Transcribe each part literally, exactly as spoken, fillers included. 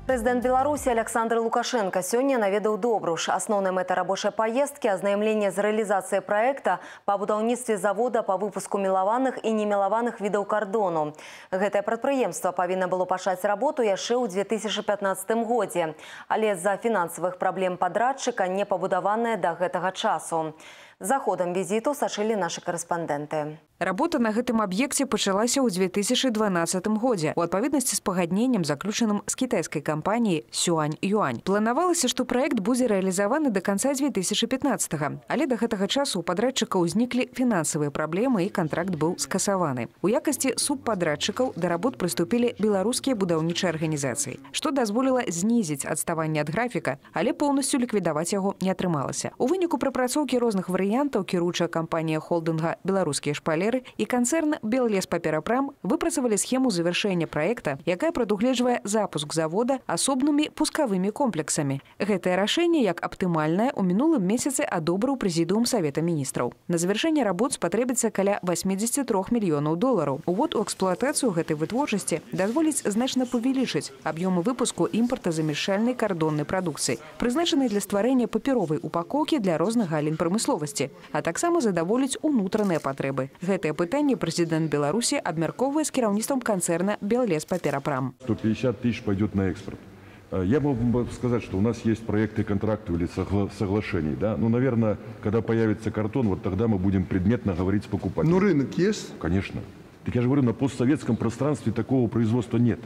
Президент Беларуси Александр Лукашенко сегодня наведал Добруш. Основная мета рабочей поездки – ознайомление с реализацией проекта по будаўніцтве завода по выпуску мелаваных и немелаваных видов кордону. Это предприемство повинно было пачаць работу еще в две тысячи пятнадцатом году, але из-за финансовых проблем подрядчика не побудованное до этого часу. За ходом визиту сошли наши корреспонденты. Работа на гэтым аб'екце пачалася ў две тысячи дванаццатым годзе у адпаведнасці з пагадненнем, заключаным з кітайскай кампаніяй Сюань-Юань. Планавалася, што праект будзе рэалізаваны до канца две тысячи пятнадцатага, але да гэтага часу у падрадчыка ўзніклі фінансавыя праблемы і кантракт быў скасаваны. У якасці субпадрадчыкаў да работ прыступілі беларускія будаўнічыя арганізацыі, што дазволіла знізіць адставанне ад графіка, але поўнасцю ліквідаваць яго не атрымалася. У выніку прапрацоўкі розных варыянтаў кіруючая кампанія холдинга «Беларускія шпалеры» и концерн «Беллеспаперапрам» выпрацавалі схему завершэння проекта, якая прадугледжвае запуск завода асобнымі пускавымі комплексамі. Гэтае рашэнне як аптымальнае у мінулым месяцы адобрыў прэзідыум Савета міністраў. На завершэнне работ спатрэбіцца каля восьмидесяти трёх мільёнаў долараў. Увод у эксплуатацыю гэтай вытворчасці дазволіць значна павялічыць аб'ёмы выпуску імпартазамяшчальнай кардоннай прадукцыі, прызначанай для стварэння папяровай упакоўкі для розных галін прамысловасці, а таксама задаволіць унутраныя патрэбы. Гэтае пытанне президент Беларуси абмяркоўвае с кіраўніцтвом концерна «Беллеспаперапрам». сто пятьдесят тысяч пойдет на экспорт. Я могу бы сказать, что у нас есть проекты контрактов или соглашений. Да? Ну, наверное, когда появится картон, вот тогда мы будем предметно говорить с покупателем. Но рынок есть? Конечно. Так я же говорю, на постсоветском пространстве такого производства нет.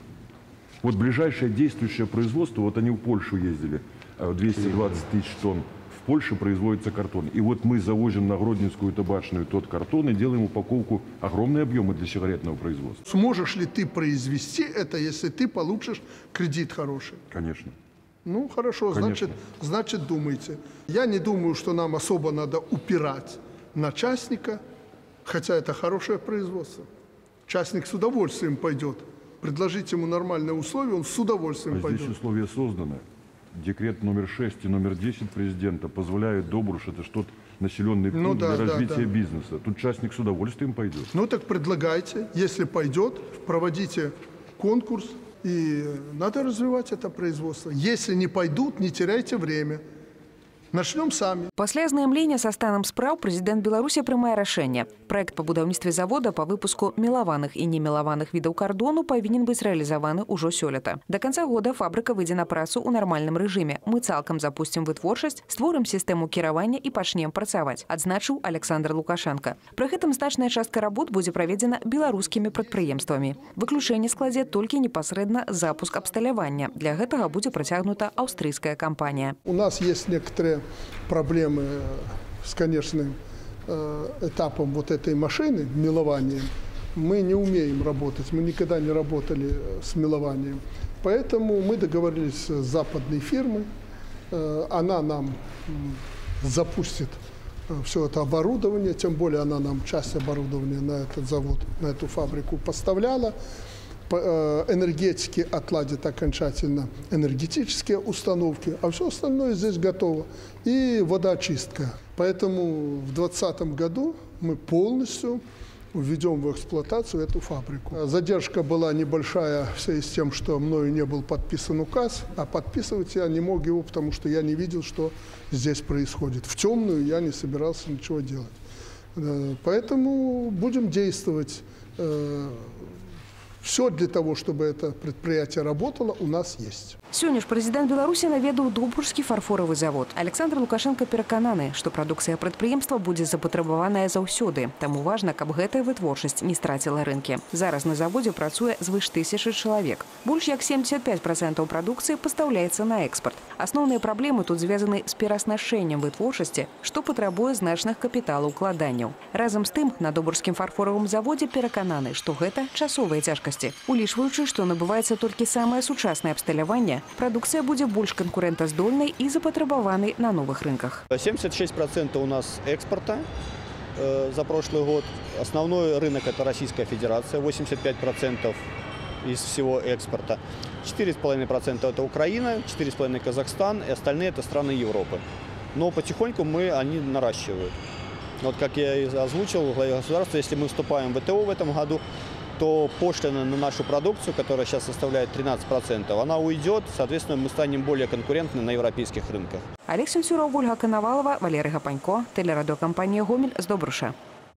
Вот ближайшее действующее производство, вот они в Польшу ездили, двести двадцать тысяч тонн. В Польше производится картон. И вот мы завозим на Гродненскую табачную тот картон и делаем упаковку, огромные объемы для сигаретного производства. Сможешь ли ты произвести это, если ты получишь кредит хороший? Конечно. Ну, хорошо, значит, значит, думайте. Я не думаю, что нам особо надо упирать на частника, хотя это хорошее производство. Частник с удовольствием пойдет. Предложить ему нормальные условия, он с удовольствием а пойдет. Здесь условия созданы. Декрет номер шесть и номер десять президента позволяют Добруш, это что-то населенный пункт ну, да, для да, развития да. бизнеса. Тут частник с удовольствием пойдет. Ну так предлагайте, если пойдет, проводите конкурс, и надо развивать это производство. Если не пойдут, не теряйте время. Начнем сами. Пасля азнайомлення са станам спраў президент Беларуси прымае рашэнне. Проект по будаўніцтве завода по выпуску мелаваных и немелаваных видов кордону повинен быть реализованы уже сёлета. До конца года фабрика выйдзе на працу у нормальном режиме. Мы цалкам запустим вытворчасць, створым систему кіравання и пачнем працаваць, адзначыў Александр Лукашенко. При гэтым значная частка работ будзе праведзена беларускімі прадпрыемствамі. Выключэнне складзе толькі непасрэдна запуск абсталявання. Для гэтага будзе працягнута аўстрыйская кампанія. У нас есть некоторые проблемы с конечным этапом вот этой машины, мелованием. Мы не умеем работать, мы никогда не работали с мелованием. Поэтому мы договорились с западной фирмой, она нам запустит все это оборудование, тем более она нам часть оборудования на этот завод, на эту фабрику поставляла. Энергетики отладят окончательно энергетические установки, а все остальное здесь готово. И водоочистка. Поэтому в двадцатом году мы полностью введем в эксплуатацию эту фабрику. Задержка была небольшая в связи с тем, что мною не был подписан указ, а подписывать я не мог его, потому что я не видел, что здесь происходит. В темную я не собирался ничего делать. Поэтому будем действовать. Все для того, чтобы это предприятие работало, у нас есть. Сёння ж президент Беларуси наведаў Добрушскі фарфоравы завод. Александр Лукашенко перакананы, што прадукцыя прадпрыемства будзе запатрабаваная заўсёды. Таму важна, каб гэтая вытворчасць не страціла рынкі. Зараз на заводзе працуе звыш тысячы чалавек. Больш як семьдесят пять процентов прадукцыі пастаўляецца на экспорт. Асноўныя праблемы тут звязаны з перааснашэннем вытворчасці, што патрабуе значных капіталаўкладанняў. Разам з тым, на Добрушскім фарфоравым заводзе перакананы, што гэта часовыя цяжкасці. Улічваючы, што набываецца толькі самае сучаснае абсталяванне, продукция будет больше конкурентоздольной и запатрабаванной на новых рынках. семьдесят шесть процентов у нас экспорта э, за прошлый год. Основной рынок – это Российская Федерация, восемьдесят пять процентов из всего экспорта. четыре с половиной процента это Украина, четыре с половиной процента Казахстан, и остальные это страны Европы. Но потихоньку мы, они наращивают. Вот как я и озвучил в главе государства, если мы вступаем в ВТО в этом году, то пошлина на нашу продукцию, которая сейчас составляет тринадцать процентов, она уйдет, соответственно, мы станем более конкурентны на европейских рынках. Олег Сенцюров, Ольга Коновалова, Валерий Гапанько, телерадиокомпания «Гомель» з Добруша.